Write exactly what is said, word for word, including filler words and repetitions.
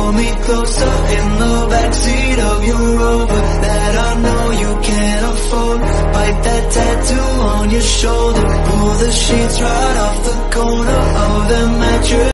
pull me closer in the backseat of your Rover that I know you can't afford. Bite that tattoo on your shoulder, pull the sheets right off the corner of the mattress.